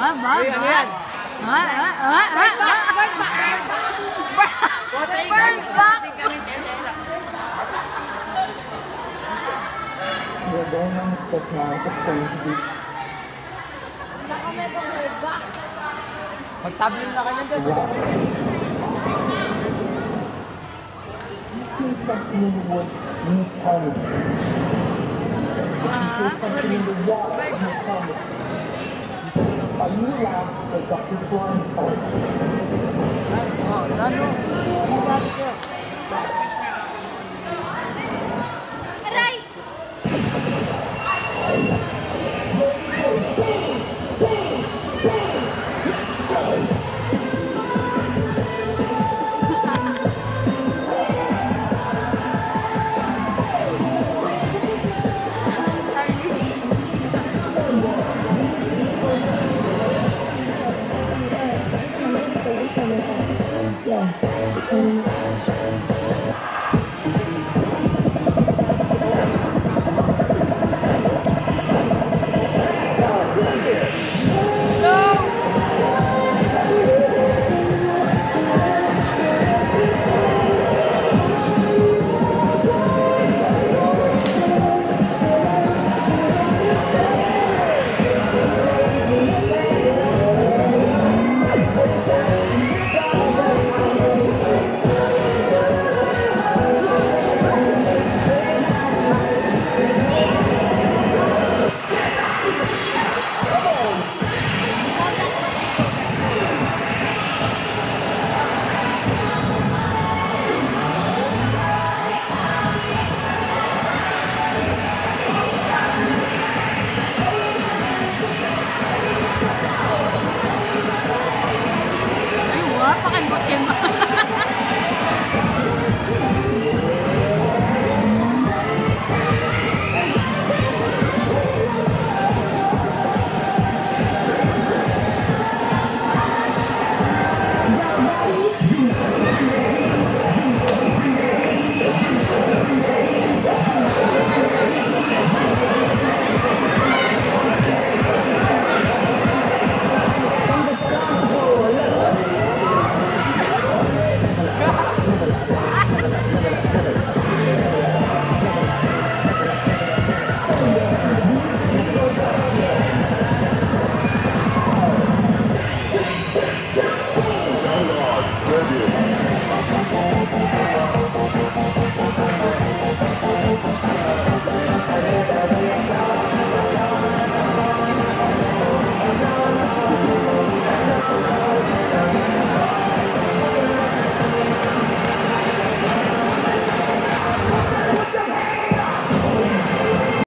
We're going on the trip now. It's going to be... Magtablin na kayo dyan. You see something in the woods, you tell me. If you see something in the water, you tell me. Are you allowed to take off your blindfold? Oh, no. Aray!